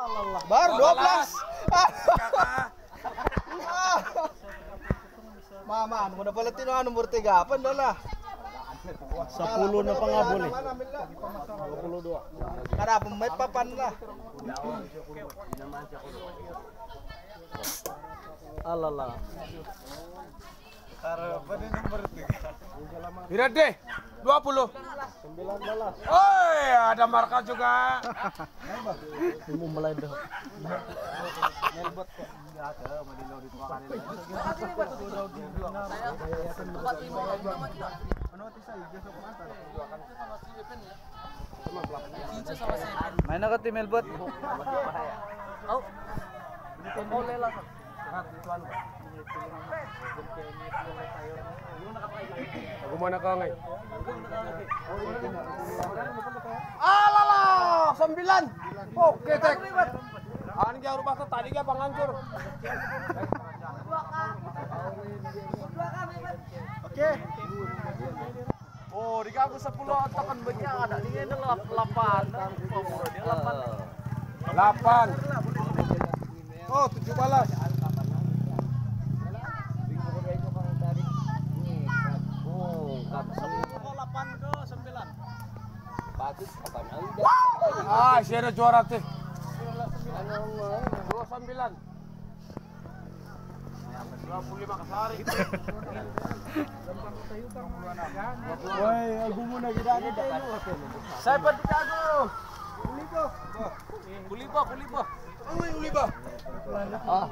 Baru 12. Mama, udah paletin nomor 3 apa lah? 10 na pa nga boleh. 22. Kada pemain papan lah. Alala. Pada nomor 3. Lihat deh, 20. 19. Oi, ada marka juga. Mau mulai dah. Melbot kok. Enggak ada, madilaw dito ka kanila. Ano tisa, just of mata. Main na ka ti Melbot. Oh. Boleh lah. Ako muna ka ngay. Alala, 9. Oke, tek. An kaya rubah tuh tadi kaya panghancur. Oke. Oh, di kamu 10 tekan banyak ada di ini 8. Dia 8. Oh, 17. Ah, siya na juara tuh. 29. Woi, aku muna gida ni Saya pati jago. Kuliba. Uy, uliba. Ah.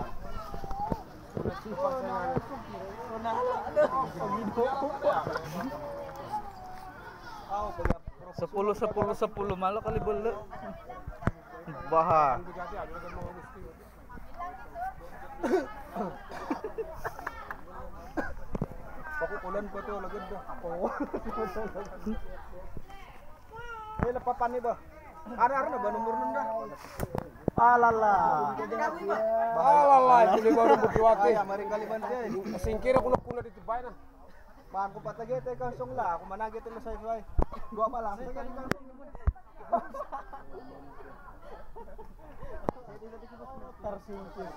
10 malo kali bolu. Baha. Pakukulan pa to lagad do. Eh lapapan ni ba? Ara na ba nomor nun dah? Alala. Alala, ini baru berkiwati. Ay, mari kaliban siya. Singkir ako na dito bay na. Paan ko patagit ay kansong la, ako managit na sa iway. Dua pa lang. Tagad kansong naman. Tarsingkir.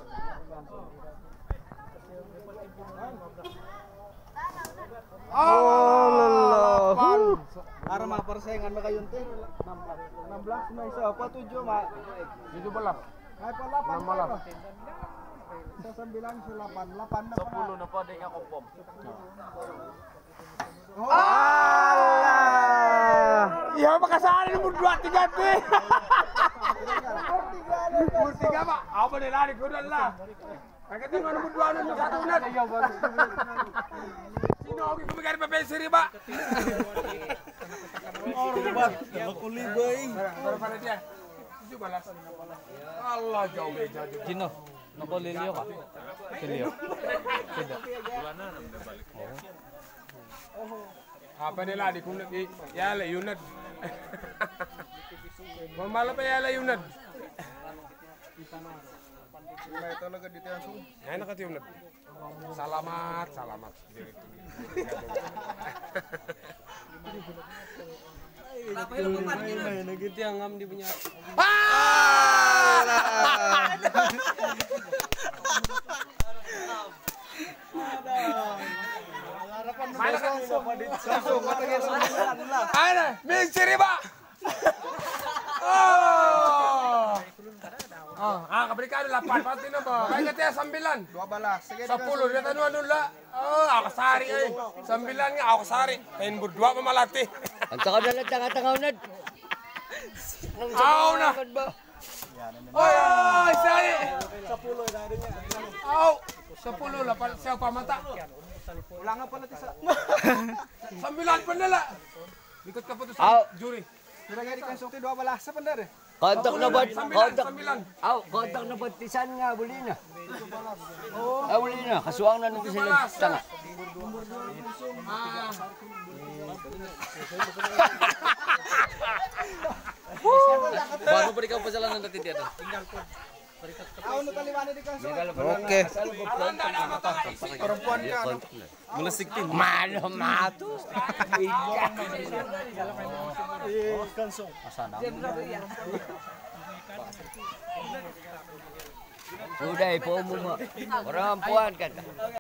Allah. Ara mapersaingan na kayon te. 16 na isa pa 7 ma. 17. Ay pa 8 Nama lah. Sa 9 sa 8 na 10 na pa din ako pom. Allah. Ya makasari nomor 2 3 teh. Nomor 3 Pak. Apa nih lari kudan lah. Kagak nomor 2 nomor 1 nat. Sino oke kumigari pa siri Pak. Kulibay. Baru pada dia. 17. Allah jauh beda. Sino? Nako Lilio ka? Lilio. Tidak. Apa nila di kunat ya la yunad. Mamala pa ya la yunad. May talaga dito yan so. Ya na kati yunad. Salamat. Nagit yang ngam di punya. Ana, misteri Pak. Kaberikan 8 pati na ba? Kaya katanya 9. 12. Sige 10 dia tanu anu lah. Oh, ako sari ay. 9 nga ako sari. Kain berdua pamalati. Ang taka na tanga-tanga na. Aw na. Oy, sari. 10 na rin niya. Aw, 10 lah siya pamata. Wala nga pala tisa. 9 pa nila. Likot ka po to sa jury. Kira nga di kansong ti 12 sa pandar eh. Kontak na ba? Kontak. 9. Aw, kontak na batisan nga buli na. Buli na. Kasuang na nung sila tanga. Bago pa ikaw pasalanan natin dito. Ako no taliwanan di kansong. Oke. Perempuan ka no. Melusik tin. Mano mato. Kansong. Udah, po mo. Orang puan kan.